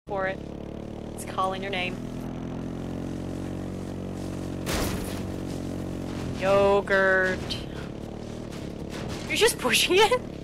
for it. It's calling your name. Yogurt. You're just pushing it?